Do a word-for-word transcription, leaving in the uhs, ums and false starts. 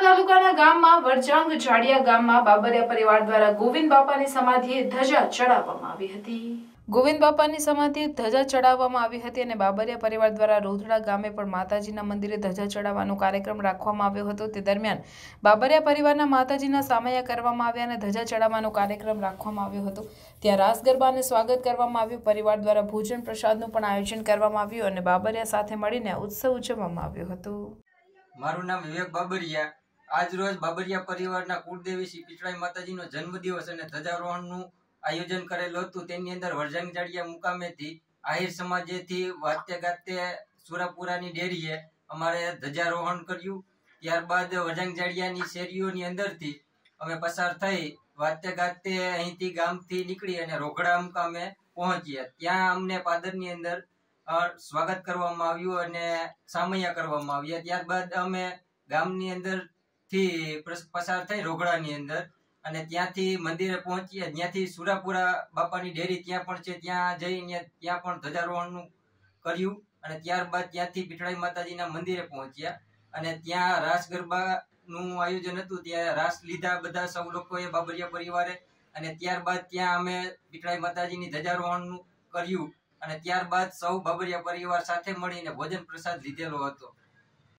તાલુકાના ગામમાં વરજાંગ જાડિયા ગામમાં બાબરિયા પરિવાર દ્વારા ગોવિંદ બાપાની સમાધિએ ધજા ચડાવવામાં આવી હતી। ગોવિંદ બાપાની સમાધિએ ધજા ચડાવવામાં આવી હતી અને બાબરિયા પરિવાર દ્વારા રોધડા ગામે પણ માતાજીના મંદિરે ધજા ચડાવવાનો કાર્યક્રમ રાખવામાં આવ્યો હતો। તે દરમિયાન બાબરિયા પરિવારના માતાજીના સામૈયા કરવામાં આવ્યા અને ધજા ચડાવવાનો કાર્યક્રમ રાખવામાં આવ્યો હતો। ત્યાં રાસ ગરબાને સ્વાગત કરવામાં આવ્યું। પરિવાર દ્વારા ભોજન પ્રસાદનું પણ આયોજન કરવામાં આવ્યું અને બાબરિયા સાથે મળીને ઉત્સવ ઉજવવામાં આવ્યો હતો। મારું નામ વિવેક બાબરિયા। આજ રોજ બાબરિયા પરિવારના કુળદેવી શ્રી પીછળાઈ માતાજીનો જન્મદિવસ અને ધજારોહણનું આયોજન કરેલું હતું। તેની અંદર વરજાંગ જાડિયા મુકામેથી આહિર સમાજેથી વાતે ગાતે સુરાપુરાની ડેરીએ અમારે ધજારોહણ કર્યું। ત્યારબાદ વરજાંગ જાડિયાની શેરીઓની અંદરથી અમે પસાર થઈ વાતે ગાતે અહીંથી ગામથી નીકળી અને રોઘડા મુકામે પહોંચ્યા। ત્યાં અમને પાદરની અંદર સ્વાગત કરવામાં આવ્યું અને સામૈયા કરવામાં આવ્યા। ત્યારબાદ અમે ગામની અંદરથી પસાર થઈ રોઘડાની અંદર અને ત્યાંથી મંદિરે પહોંચ્યા। ત્યાંથી સુરાપુરા બાપાની ડેરી ત્યાં પણ છે, ત્યાં જઈને ત્યાં પણ ધજારોહણનું કર્યું અને ત્યારબાદ ત્યાંથી પીછળાઈ માતાજીના મંદિરે પહોંચ્યા અને ત્યાં રાસ ગરબાનું આયોજન હતું। ત્યાં રાસ લીધા બધા સૌ લોકોએ બાબરિયા પરિવારે અને ત્યારબાદ ત્યાં અમે પીછળાઈ માતાજીની ધજારોહણનું કર્યું અને ત્યારબાદ સૌ બાબરિયા પરિવાર સાથે મળીને ભોજન પ્રસાદ લીધેલો હતો।